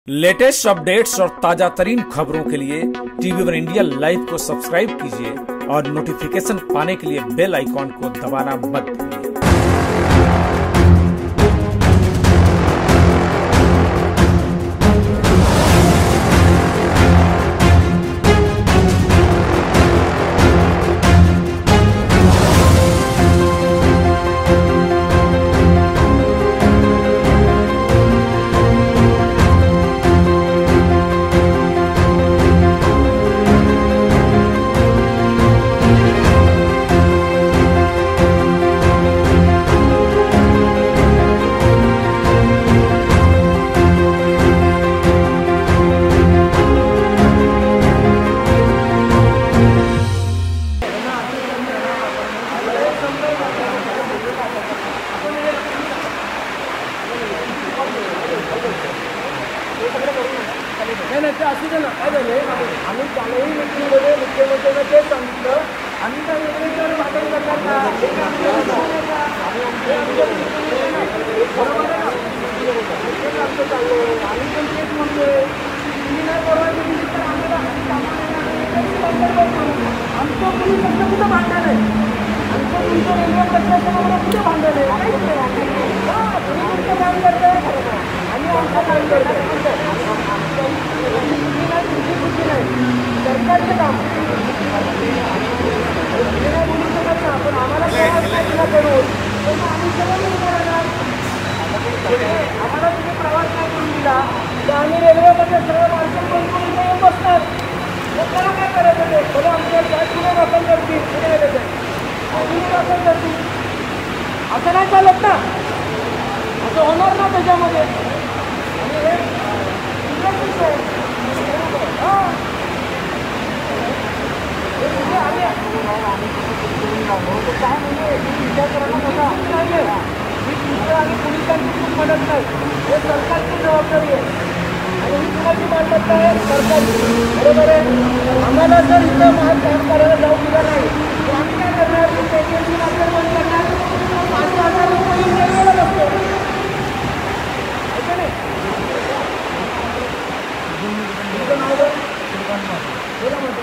Latest updates और ताजा तरीन खबरों के लिए टीवी वन इंडिया लाइव को सब्सक्राइब कीजिए और नोटिफिकेशन पाने के लिए बेल आइकॉन को दबाना मत भूलिए। नाही ते असू दे ना, काय झाले आम्ही कालही मीटिंगमध्ये मुख्यमंत्र्यांना तेच सांगितलं, आम्ही त्या योजनेवर वाटप करणार ना, बरोबर आहे ना, तेच आमचं चाललंय, आम्ही पण तेच म्हणतोय, तुम्ही नाही परवानगी दिली तर आम्हाला आमचं पोलिसांचं कुठं भांडण आहे, आमचं तुमचं रेल्वे प्रशासनावर कुठं भांडण आहे, काहीच नाही, तुम्ही तुमचं काम करताय आणि आमचं काम करताय, सरकारचं काम बोलू शकत ना, पण आम्हाला करून आम्ही सगळं आम्हाला तुम्ही प्रवास नाही करून दिला तर आम्ही रेल्वेमध्ये सगळं माणसं बंद करून येऊन बसणार, मग त्याला काय करायचं ते बरं आमच्या गॅस पुढे दाखल करतील, पुढे अजूनही दाखल करतील, असं नाही चालत ना, असं होणार ना त्याच्यामध्ये. आणि हे काय म्हणजे विचार करायला मोठा नाही आहे, ही तुमचं आणि पोलिसांची खूप मदत नाही, हे सरकारची जबाबदारी आहे आणि ही कुणाची मालमत्ता आहे, सरकारची, बरोबर आहे. आम्हाला जर इथं काम करायला जाऊ दिला नाही तर आम्ही काय करणार, एजन्सी मात्र बंद करणार, 5,000 रुपये रेल्वेला बसतो, ऐका नाही तुमचं नाव बोला म्हटलं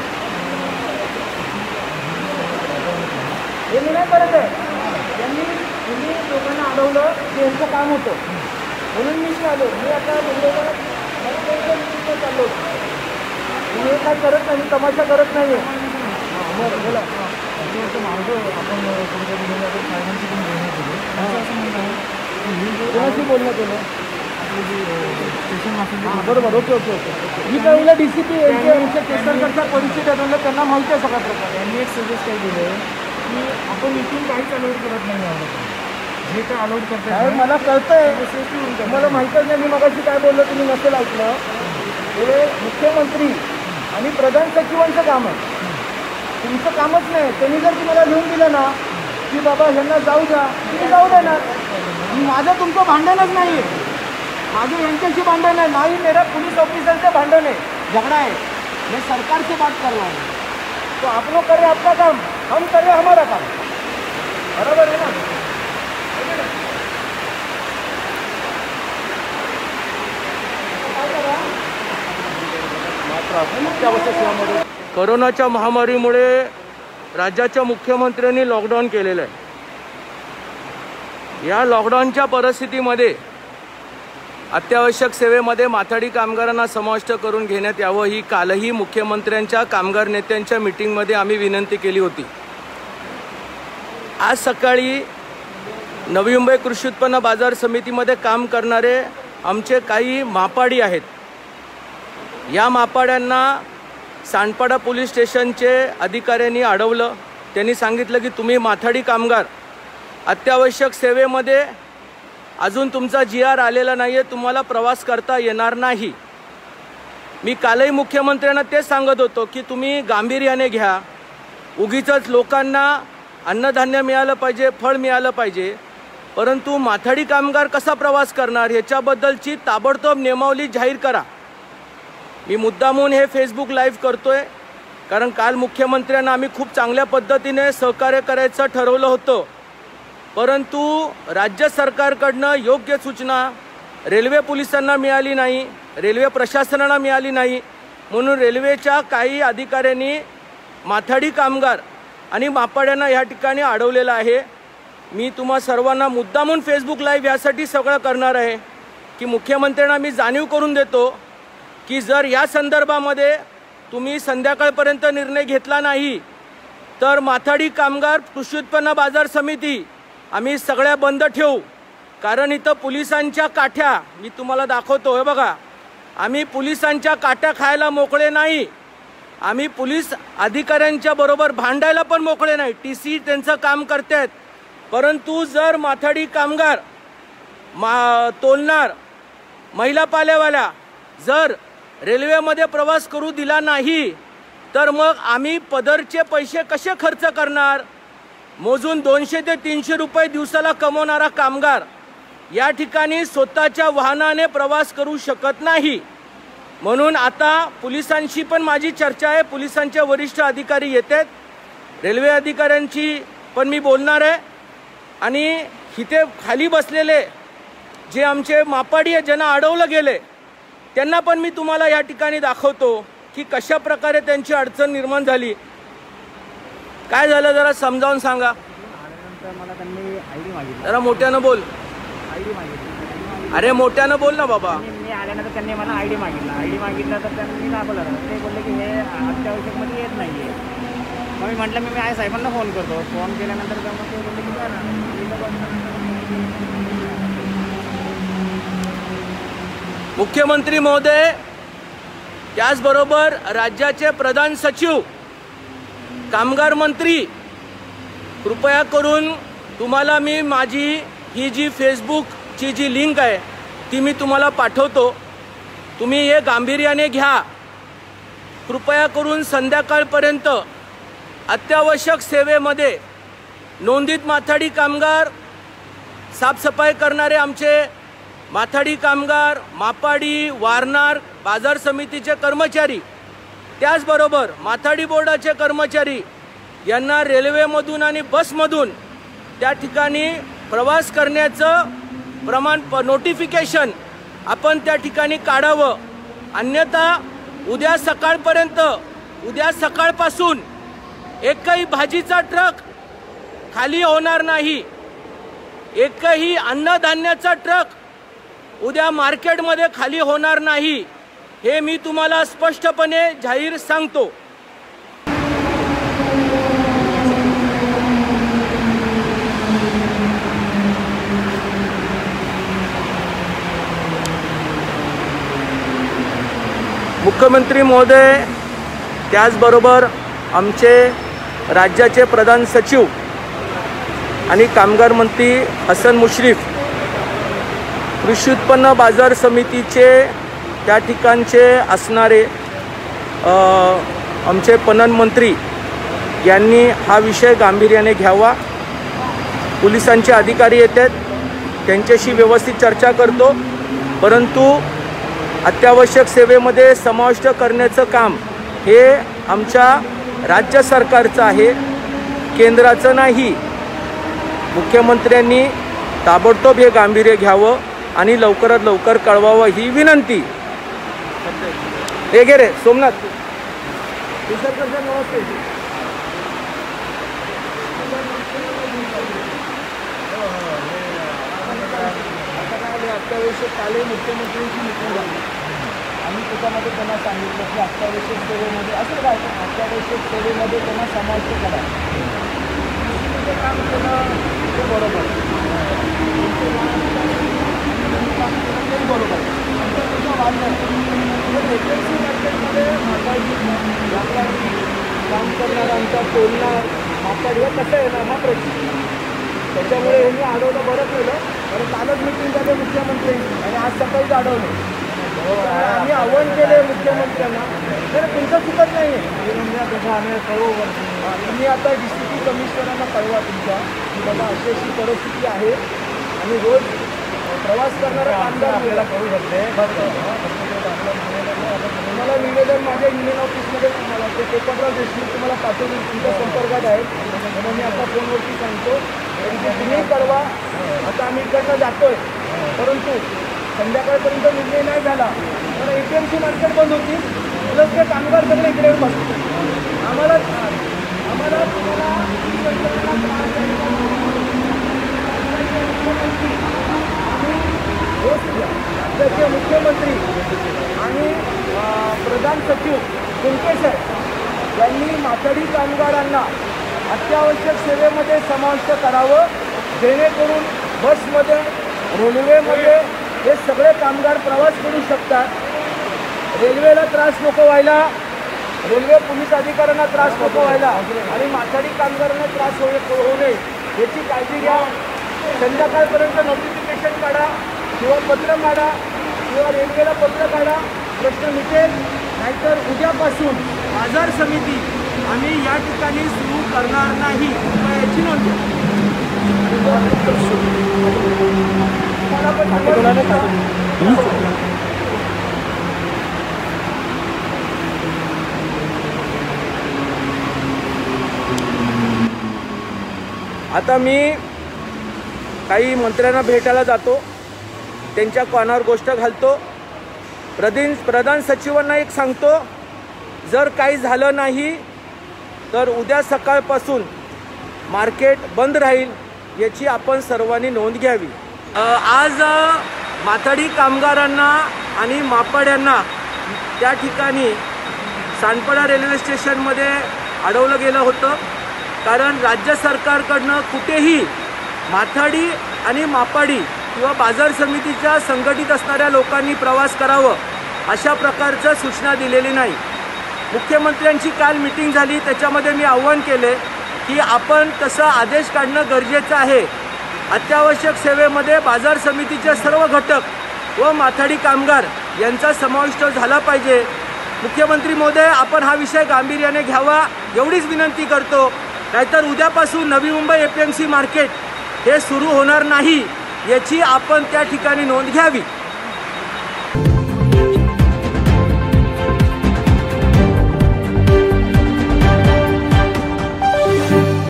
हे मी नाही करत आहे, त्यांनी लोकांना अडवलं की यांचं काम होतं म्हणून मी आलो, मी आता मुंबईला चाललो, मी हे काय करत नाही, मी तमाशा करत नाही आहे. हां बरं बोला. माझं आपण साहेबांची पण बोलणं केलं, असं म्हणणं आहे कोणाशी बोलणं केलं, स्टेशन मास्टर, बरोबर, ओके ओके ओके. मी काय बोललं DCP यांच्या केसरकडचा परिचित आहे, म्हणलं त्यांना माहिती आहे सगळ्या प्रकारे. यांनी एक सजेस्ट काय दिलं की आपण इथून काहीच अलाउड करत नाही आहोत, जे काय अलाउड करताय मला कळतंय, तुम्हाला माहीतच नाही. मी मगाशी काय बोललो तुम्ही नसेल ऐकलं, हे मुख्यमंत्री आणि प्रधान सचिवांचं काम आहे, तुमचं कामच नाही. त्यांनी जर तुम्हाला घेऊन दिलं ना की बाबा ह्यांना जाऊ द्या, तुम्ही जाऊ देणार. माझं तुमचं भांडणच नाही आहे, माझं यांच्याशी भांडण आहे, नाही मेरा पुलिस ऑफिसर से भांडण है, झगड़ा है, मैं सरकार से बात कर रहा हूँ, तो आप लोग करें आपका काम, हम करें हमारा काम, बराबर है ना. कोरोनाच्या महामारीमुळे राज्याच्या मुख्यमंत्र्यांनी लॉकडाऊन केलेलं आहे. या लॉकडाऊनच्या परिस्थितीमध्ये अत्यावश्यक सेवेमध्ये माथाडी कामगारांना समाविष्ट करून घेण्यात यावं, ही कालही मुख्यमंत्र्यांच्या कामगार नेत्यांच्या मीटिंगमध्ये आम्ही विनंती केली होती. आज सकाळी नवी मुंबई कृषी उत्पन्न बाजार समितीमध्ये काम करणारे आमचे काही मापाडी आहेत, या मापाड्यांना सांडपाडा पोलीस स्टेशनचे अधिकाऱ्यांनी अडवलं. त्यांनी सांगितलं की तुम्ही माथाडी कामगार अत्यावश्यक सेवेमध्ये अजून तुमचा GR आलेला नाही आहे, तुम्हाला प्रवास करता येणार नाही. मी कालही मुख्यमंत्र्यांना तेच सांगत होतो की तुम्ही गांभीर्याने घ्या, उगीचच लोकांना अन्नधान्य मिळालं पाहिजे, फळ मिळालं पाहिजे, परंतु माथाडी कामगार कसा प्रवास करणार ह्याच्याबद्दलची ताबडतोब नियमावली जाहीर करा. मी मुद्दामून हे फेसबुक लाईव्ह करतोय कारण काल मुख्यमंत्र्यांना आम्ही खूप चांगल्या पद्धतीने सहकार्य करायचं ठरवलं होतं, परंतु राज्य सरकारकडनं योग्य सूचना रेल्वे पोलिसांना मिळाली नाही, रेल्वे प्रशासनाला मिळाली नाही, म्हणून रेल्वेच्या काही अधिकाऱ्यांनी माथाडी कामगार आणि मापाड्यांना या ठिकाणी अडवलेलं आहे। मी तुम्हा सर्वांना मुद्दामून फेसबुक लाईव्ह यासाठी सगळं करणार आहे की मुख्यमंत्र्यांना मी जाणीव करून देतो की जर या संदर्भामध्ये तुम्ही संध्याकाळपर्यंत निर्णय घेतला नाही तर माथाडी कामगार कृषी उत्पन्न बाजार समिती आम्ही सगळ्या बंद ठेवू। कारण इथं पोलिसांच्या काठ्या मी तुम्हाला दाखवतो, हे बघा, आम्ही पोलिसांच्या काठ्या खायला मोकळे नाही, आम्ही पोलीस अधिकाऱ्यांच्या बरोबर भांडायला पण मोकळे नाही। टीसी त्यांचं काम करतात, परंतु जर माथाडी कामगार तोलणार महिला पालेवाल्या जर रेल्वेमध्ये प्रवास करू दिला नाही तर मग आम्ही पदरचे पैसे कसे खर्च करणार? मोजून 200 ते 300 रुपये दिवसाला कमवणारा कामगार या ठिकाणी स्वतःच्या वाहनाने प्रवास करू शकत नाही। म्हणून आता पोलिसांशी पण माझी चर्चा आहे, पोलिसांचे वरिष्ठ अधिकारी येतात, रेल्वे अधिकाऱ्यांची पण मी बोलणार आहे आणि इथे खाली बसलेले जे आमचे मापाडी ज्यांना अडवलं गेले त्यांना पण मी तुम्हाला या ठिकाणी दाखवतो की कशा प्रकारे त्यांची अडचण निर्माण झाली। काय झालं जरा समजावून सांगा। मला त्यांनी आयडी मागितली, जरा मोठ्यानं बोल। आयडी मागितली, अरे मोठ्यानं बोल ना बाबा। मी आल्यानंतर त्यांनी मला आयडी मागितला तर त्यांनी दाखवलं, ते बोलले की हे अत्यावश्यकमध्ये येत नाही आहे। मग मी म्हटलं मी आय साहेबांना फोन करतो, फोन केल्यानंतर मग ते बोलले की मुख्यमंत्री महोदय, त्याचबरोबर राज्याचे प्रधान सचिव, कामगार मंत्री, कृपया करून तुम्हाला मी माझी ही जी फेसबुकची जी लिंक आहे ती मी तुम्हाला पाठवतो, तुम्ही हे गांभीर्याने घ्या। कृपया करून संध्याकाळपर्यंत अत्यावश्यक सेवेमध्ये नोंदित माथाडी कामगार, साफसफाई करणारे आमचे माथाडी कामगार, मापाडी, वारनार बाजार समितीचे कर्मचारी, त्याचबरोबर माथाडी बोर्डाचे कर्मचारी यांना रेल्वेमधून आणि बसमधून त्या ठिकाणी प्रवास करण्याचं नोटिफिकेशन आपण त्या ठिकाणी काढावं। अन्यथा उद्या सकाळपासून एकही भाजीचा ट्रक खाली होणार नाही, एकही अन्नधान्याचा ट्रक उद्या मार्केटमध्ये खाली होणार नाही, हे मी तुम्हाला स्पष्टपणे जाहीर सांगतो। मुख्यमंत्री महोदय, त्याचबरोबर आमचे राज्याचे प्रधान सचिव आणि कामगार मंत्री हसन मुश्रीफ, कृषी उत्पन्न बाजार समितीचे त्या ठिकाणचे असणारे आमचे पणन मंत्री यांनी हा विषय गांभीर्याने घ्यावा। पोलिसांचे अधिकारी येतात, त्यांच्याशी व्यवस्थित चर्चा करतो, परंतु अत्यावश्यक सेवेमध्ये समाविष्ट करण्याचं काम हे आमच्या राज्य सरकारचं आहे, केंद्राचं नाही। मुख्यमंत्र्यांनी ताबडतोब हे गांभीर्य घ्यावं आणि लवकरात लवकर कळवावं ही विनंती। हे घे रे सोमनाथ। अत्यावश्यक काले मुख्यमंत्र्यांची मीटिंग झाली आणि त्याच्यामध्ये त्यांना सांगितलं की अत्यावश्यक सेवेमध्ये असं काय अत्यावश्यक सेवेमध्ये त्यांना समाविष्ट करा, ते काम केलं ते बरोबर, ते बरोबर आमच्या वाढलं। वेकेन्सी मार्केटमध्ये माथाडी काम करणाऱ्यांचा तोलणार माथाडी हे कसं येणार हा प्रश्न, त्याच्यामुळे यांनी अडवलं, बरं केलं, कारण कालच मीटिंग झाली मुख्यमंत्र्यांची आणि आज सकाळीच अडवलं। आम्ही आव्हान केले मुख्यमंत्र्यांना, तर तुमचं चुकत नाही आहे, आम्ही कळवू, तुम्ही आता डिस्ट्रिक्ट कमिशनरांना कळवा तुमच्या की बाबा अशी अशी परिस्थिती आहे आणि रोज प्रवास करणारा कामगार आपल्याला कळू शकते। तुम्हाला निवेदन माझ्या युनियन ऑफिसमध्ये तुम्हाला ते पेपरला देशमुख तुम्हाला पाठवून तुमच्या संपर्कात आहे, म्हणून मी आता फोनवरती सांगतो तुम्ही कळवा। आता आम्ही इकडनं जातोय, परंतु संध्याकाळपर्यंत निर्णय नाही झाला तर APMC मार्केट बंद होती, प्लस ते कामगार सगळे इकडे येऊन बसले. आम्हाला तुम्हाला राज्याचे मुख्यमंत्री आणि प्रधान सचिव कुंकेश यांनी माथाडी कामगारांना अत्यावश्यक सेवेमध्ये समाविष्ट करावं, जेणेकरून बसमध्ये रेल्वेमध्ये हे सगळे कामगार प्रवास करू शकतात. रेल्वेला त्रास नको व्हायला, रेल्वे पोलीस अधिकाऱ्यांना त्रास नको व्हायला आणि माथाडी कामगारांना त्रास होऊ नये याची काळजी घ्या. संध्याकाळपर्यंत नोटिफिकेशन काढा किंवा पत्र काढा किंवा रेल्वेला पत्र काढा, प्रश्न मिटेल. नाहीतर उद्यापासून बाजार समिती आम्ही या ठिकाणी सुरू करणार नाही याची नोंद घ्या. आता मी काही मंत्र्यांना भेटायला जातो, त्यांच्या कानावर गोष्ट घालतो. प्रधान सचिवांना एक सांगतो, जर काही झालं नाही तर उद्या सकाळपासून मार्केट बंद राहील याची आपण सर्वांनी नोंद घ्यावी. आज माथाडी कामगारांना आणि मापाड्यांना त्या ठिकाणी सांडपाडा रेल्वे स्टेशनमध्ये अडवलं गेलं होतं. कारण राज्य सरकारकडनं कुठेही माथाडी आणि मापाडी किंवा बाजार समितीच्या संघटित असणाऱ्या लोकांनी प्रवास करावं अशा प्रकारचं सूचना दिलेली नाही. मुख्यमंत्र्यांची काल मीटिंग झाली, त्याच्यामध्ये मी आव्हान केले की आपण तसं आदेश काढणं गरजेचं आहे. अत्यावश्यक सेवेमध्ये बाजार समितीचे सर्व घटक व माथाडी कामगार यांचा समाविष्ट झाला पाहिजे. मुख्यमंत्री महोदय, आपण हा विषय गांभीर्याने घ्यावा एवढीच विनंती करतो. नाहीतर उद्यापासून नवी मुंबई APMC मार्केट हे सुरू होणार नाही याची आपण त्या ठिकाणी नोंद घ्यावी.